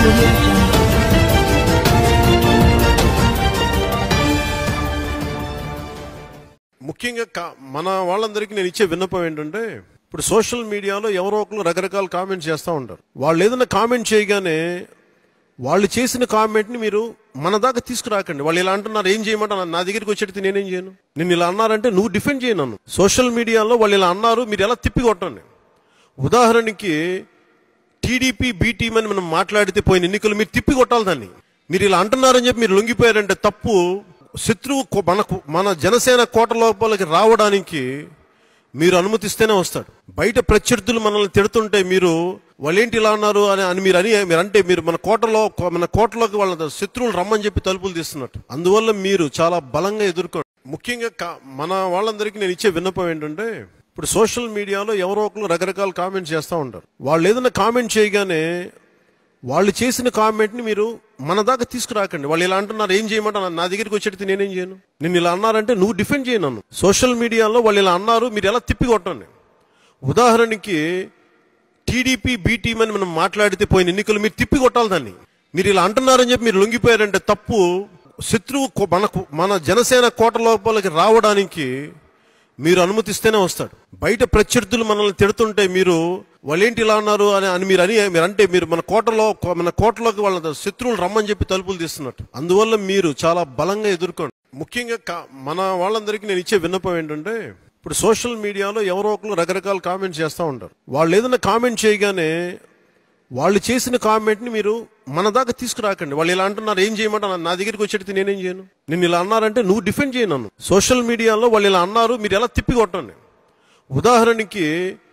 ముఖ్యంగా మన వాళ్ళందరికీ నేను ఇచ్చే విన్నపం ఏంటంటే, ఇప్పుడు సోషల్ మీడియాలో ఎవరో ఒకరు రకరకాల కామెంట్స్ చేస్తూ ఉంటారు. వాళ్ళు ఏదైనా కామెంట్ చేయగానే వాళ్ళు చేసిన కామెంట్ని మీరు మన దాకా తీసుకురాకండి. వాళ్ళు ఇలా అంటున్నారు, ఏం చేయమంటారు, నా దగ్గరికి వచ్చేటి నేనేం చేయను, నేను ఇలా అన్నారంటే నువ్వు డిఫెండ్ చేయను నన్ను. సోషల్ మీడియాలో వాళ్ళు ఇలా అన్నారు, మీరు ఎలా తిప్పి కొట్టండి. ఉదాహరణకి టీడీపీ బి టీం అని మనం మాట్లాడితే పోయిన ఎన్నికలు మీరు తిప్పి కొట్టాలి దాన్ని. మీరు ఇలా అంటున్నారని చెప్పి మీరు లొంగిపోయారంటే తప్పు. శత్రువు మన జనసేన కోట లోపలికి రావడానికి మీరు అనుమతిస్తేనే వస్తాడు. బయట ప్రత్యర్థులు మనల్ని తిడుతుంటే మీరు వాళ్ళేంటి ఇలా అన్నారు అని మీరు మన కోటలోకి వాళ్ళ శత్రువులు రమ్మని చెప్పి తలుపులు తీస్తున్నట్టు. అందువల్ల మీరు చాలా బలంగా ఎదుర్కోండి. ముఖ్యంగా మన వాళ్ళందరికీ నేను ఇచ్చే విన్నపం ఏంటంటే, ఇప్పుడు సోషల్ మీడియాలో ఎవరో ఒకరు రకరకాల కామెంట్స్ చేస్తూ ఉంటారు. వాళ్ళు ఏదైనా కామెంట్ చేయగానే వాళ్ళు చేసిన కామెంట్ని మీరు మన దాకా తీసుకురాకండి. వాళ్ళు ఇలా అంటున్నారు, ఏం చేయమంటారు, నా దగ్గరికి వచ్చేటి నేనేం చేయను, నేను ఇలా అన్నారంటే నువ్వు డిఫెండ్ చేయను నన్ను. సోషల్ మీడియాలో వాళ్ళు ఇలా అన్నారు, మీరు ఎలా తిప్పి కొట్టండి. ఉదాహరణకి టీడీపీ బి టీం అని మనం మాట్లాడితే పోయిన ఎన్నికలు మీరు తిప్పి కొట్టాలి దాన్ని. మీరు ఇలా అంటున్నారని చెప్పి మీరు లొంగిపోయారంటే తప్పు. శత్రువు మన జనసేన కోట లోపలికి రావడానికి మీరు అనుమతిస్తేనే వస్తాడు. బయట ప్రత్యర్థులు మనల్ని తిడుతుంటే మీరు వాళ్ళేంటి ఇలా అన్నారు అని మీరు మన కోటలోకి వాళ్ళ శత్రువులు రమ్మని చెప్పి తలుపులు తీస్తున్నట్టు. అందువల్ల మీరు చాలా బలంగా ఎదుర్కోండి. ముఖ్యంగా మన వాళ్ళందరికీ నేను ఇచ్చే విన్నపం ఏంటంటే, ఇప్పుడు సోషల్ మీడియాలో ఎవరో ఒకరు రకరకాల కామెంట్స్ చేస్తూ ఉంటారు. వాళ్ళు ఏదైనా కామెంట్ చేయగానే వాళ్ళు చేసిన కామెంట్ని మీరు మన దాకా తీసుకురాకండి. వాళ్ళు ఇలా అంటున్నారు, ఏం చేయమంటారు, నా దగ్గరికి వచ్చేటి నేనేం చేయను, నేను ఇలా అన్నారంటే నువ్వు డిఫెండ్ చేయను నన్ను. సోషల్ మీడియాలో వాళ్ళు ఇలా అన్నారు, మీరు ఎలా తిప్పి కొట్టండి. ఉదాహరణకి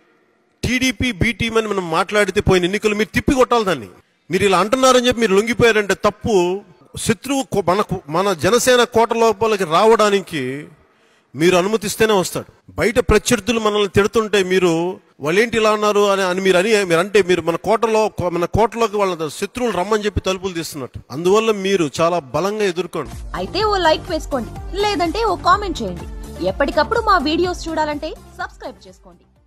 టీడీపీ బి టీం అని మనం మాట్లాడితే పోయిన ఎన్నికలు మీరు తిప్పి కొట్టాలి దాన్ని. మీరు ఇలా అంటున్నారని చెప్పి మీరు లొంగిపోయారంటే తప్పు. శత్రువు మన జనసేన కోట లోపలికి రావడానికి మీరు అనుమతిస్తేనే వస్తాడు. బయట ప్రత్యర్థులు మనల్ని తిడుతుంటే మీరు వాళ్ళేంటి ఇలా అన్నారు అని మీరు మన కోటలోకి వాళ్ళ శత్రువులు రమ్మని చెప్పి తలుపులు తీస్తున్నట్టు. అందువల్ల మీరు చాలా బలంగా ఎదుర్కోండి. అయితే ఓ లైక్ వేసుకోండి, లేదంటే ఓ కామెంట్ చేయండి. ఎప్పటికప్పుడు మా వీడియోస్ చూడాలంటే సబ్స్క్రైబ్ చేసుకోండి.